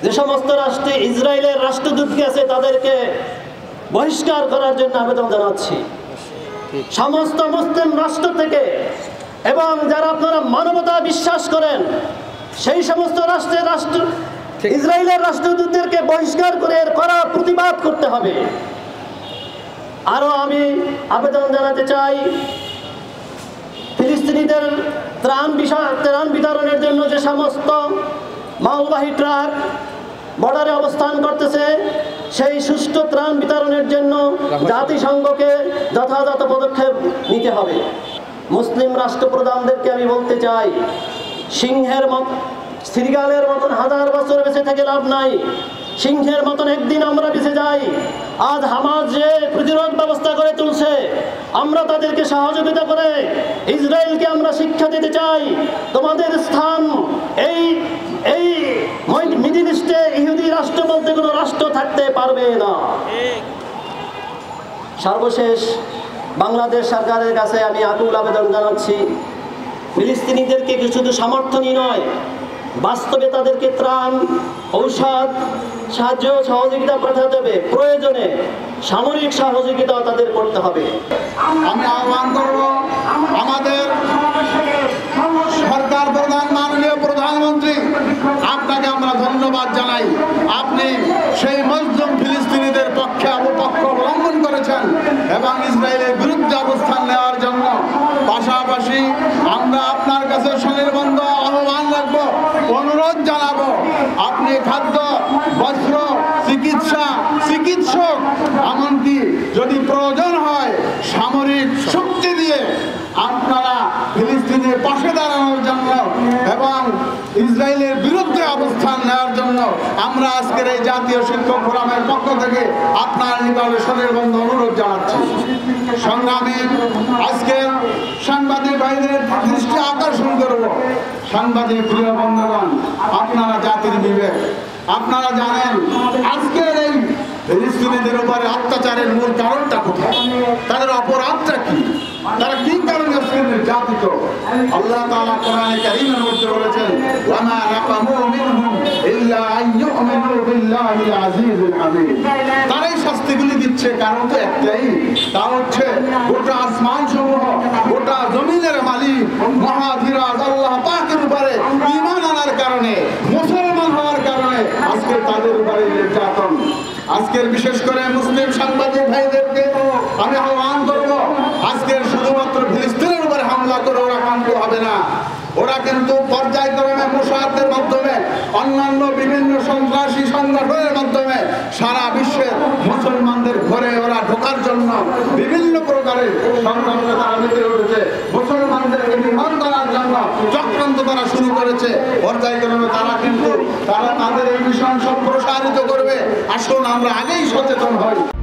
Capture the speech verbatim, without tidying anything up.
যে সমস্ত রাষ্ট্রে ইসরায়েলের রাষ্ট্রদূতকে আছে তাদেরকে বহিষ্কার করার জন্য আবেদন জানাচ্ছি। সমস্ত মুসলিম রাষ্ট্র থেকে এবং যারা আপনারা মানবতা বিশ্বাস করেন সেই সমস্ত রাষ্ট্রের রাষ্ট্র ইসরায়েলের রাষ্ট্রদূতদেরকে বহিষ্কার করে এর কড়া প্রতিবাদ করতে হবে। আরো আমি আবেদন জানাতে চাই, ফিলিস্তিনিদের ত্রাণ বিষয় ত্রাণ বিতরণের জন্য যে সমস্ত মালবাহী ট্রাক বর্ডারে অবস্থান করতেছে সেই সুষ্ঠু ত্রাণ বিতরণের জন্য জাতিসংঘকে যথাযথ পদক্ষেপ নিতে হবে। মুসলিম রাষ্ট্রপ্রধানদেরকে আমি বলতে চাই, সিংহের মত শ্রীগালের মতন হাজার বছর বেঁচে থেকে লাভ নাই, সিংহের মতন একদিন আমরা বেঁচে যাই। আজ হামাস যে প্রতিরোধ ব্যবস্থা করে তুলছে, আমরা তাদেরকে সহযোগিতা করে ইসরায়েলকে আমরা শিক্ষা দিতে চাই, তোমাদের স্থান এই এই মিডল ইস্টে ইহুদি রাষ্ট্র বলতে কোনো রাষ্ট্র থাকতে পারবে না। সর্বশেষ বাংলাদেশ সরকারের কাছে আমি আকুল আবেদন জানাচ্ছি, ফিলিস্তিনিদেরকে শুধু সমর্থনই নয়, বাস্তবে তাদেরকে ত্রাণ, ঔষধ, সাহায্য সহযোগিতা পাঠাতে হবে, প্রয়োজনে সামরিক সহযোগিতাও তাদের করতে হবে। আমি আহ্বান করব আমাদের সরকার প্রধান মাননীয় প্রধানমন্ত্রী, আপনাকে আমরা ধন্যবাদ জানাই। আপনি সেই মজলুম ফিলিস্তিনিদের পক্ষে অপপক্ষ অবলম্বন করেছেন এবং ইসরায়েলের বিরুদ্ধে অবস্থান নেওয়ার জন্য। পাশাপাশি আমরা আপনার কাছে স্বনির্বন্ধ আহ্বান রাখবো, অনুরোধ জানাবো, আপনি খাদ্য, বস্ত্র, চিকিৎসা, চিকিৎসক, এমনকি যদি প্রয়োজন হয় সামরিক শক্তি দিয়ে আপনারা ফিলিস্তিনের পাশে দাঁড়ানোর জন্য এবং ইসরায়েলের বিরুদ্ধে অবস্থান নেওয়ার জন্য আমরা আজকের এই জাতীয় শিক্ষক ফোরামের পক্ষ থেকে আপনার নিকটে স্বনির্বন্ধ অনুরোধ জানাচ্ছি। সংগ্রামী আজকের সাংবাদিক ভাইদের দৃষ্টি আকর্ষণ করব। সাংবাদিক প্রিয় বন্ধুগণ, আপনারা জাতির বিবেক, আপনারা জানেন আজকের এই ফিলিস্তিনিদের উপরে অত্যাচারের মূল কারণটা কোথায়, তাদের অপরাধটা কি, তারা কি কারণে নির্যাতিত। আল্লাহ তাআলা কোরআনে কারীমের মধ্যে বলেছেন, ওয়ামা নাকামু মিনহুম ইল্লা আন ইউমিনু বিল্লাহিল আজিজিল হামিদ। তারাই শাস্তিগুলি দিচ্ছে কারণ তো একটাই, তা হচ্ছে গোটা আসমান সমূহ, গোটা জমিনের মালিক মহাধীরাজ আল্লাহ পাকের উপরে ঈমান আনার কারণে, মুসলমান হওয়ার কারণে আজকে তাদের উপরে নির্যাতন। আজকের বিশেষ করে মুসলিম সাংবাদিক ভাইদেরকে আমি আহ্বান করব, আজকের শুধুমাত্র ফিলিস্তিনের উপরে হামলা করে ওরা কান্ত হবে না। ওরা কিন্তু পর্যায়ক্রমে মোসাদের মাধ্যমে, অন্যান্য বিভিন্ন সন্ত্রাসী সংগঠনের মাধ্যমে সারা বিশ্বের মুসলমানদের ঘরে ওরা ঢোকার জন্য বিভিন্ন প্রকারের সংগঠন তারা মেতে উঠেছে। মুসলমানদেরকে নিধন করার জন্য চক্রান্ত তারা শুরু করেছে। পর্যায়ক্রমে তারা কিন্তু তারা তাদের এই মিশন সম্প্রসারিত করবে। আসুন আমরা আগেই সচেতন হই।